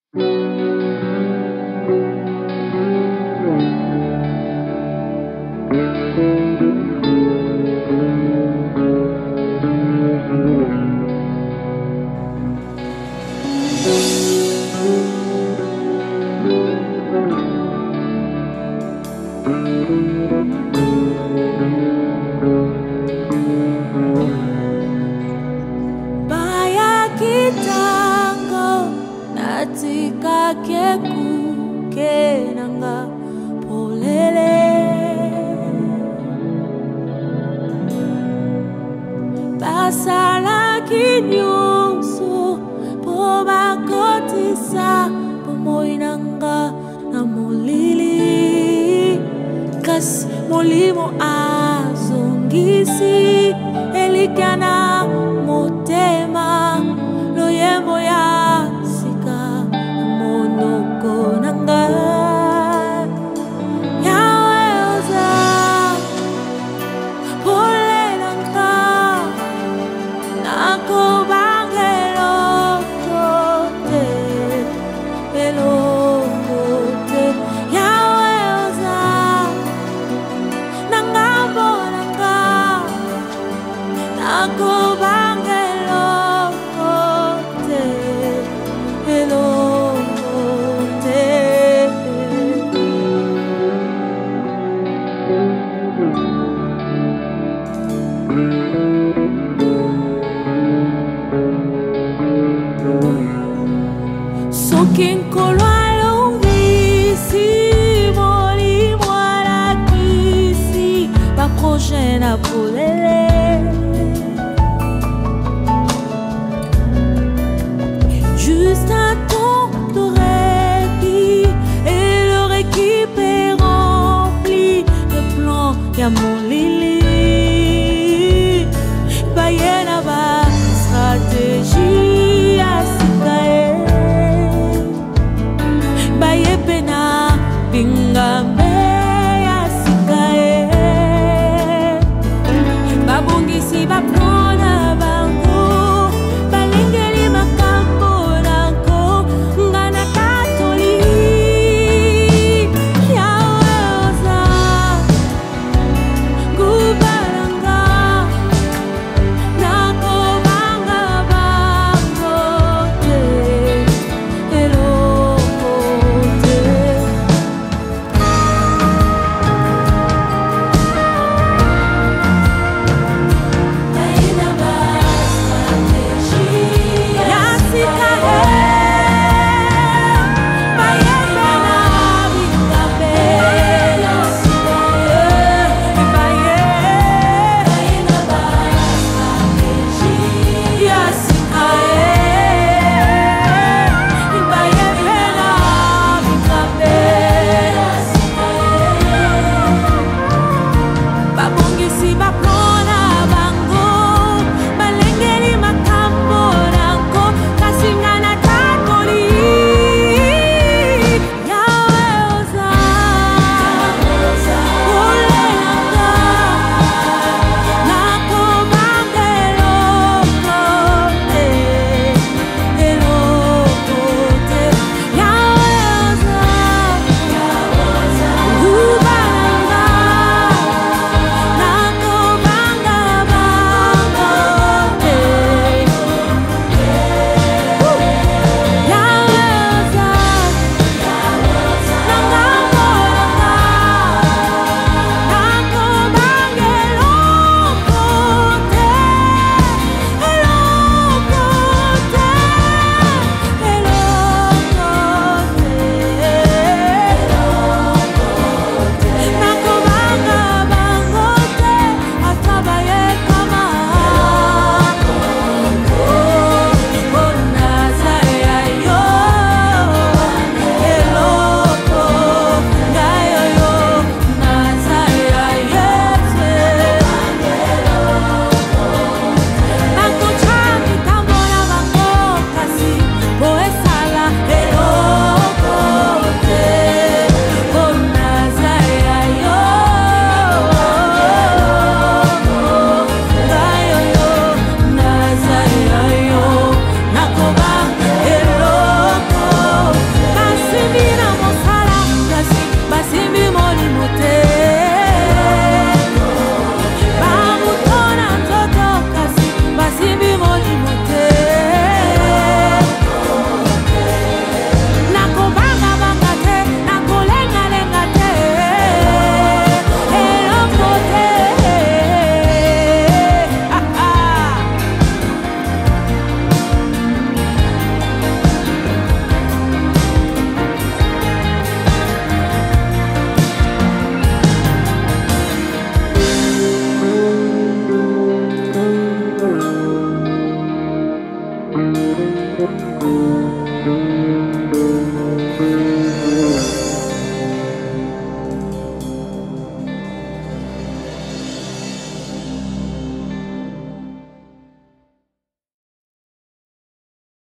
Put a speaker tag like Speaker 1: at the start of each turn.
Speaker 1: Baya kitango natika keku kenanga polele basala kinyuso po bakotisa po moinanga na molili kas molimo azongisi elikana motema loyembo ya sika monoko nanga yawe oza pole nanga nako bangelo tote elote yawe oza nanga bonanga nako bangelo tote elote sokin kolwa longisi moli mwala kisi ba prochaine à polele juste un temps de répit et leur équipe est remplie de plans y'a mon lili bayena ba stratégie à sikae baye pena bingambe ya sikae babongisi baplona bango balengeli makambo nango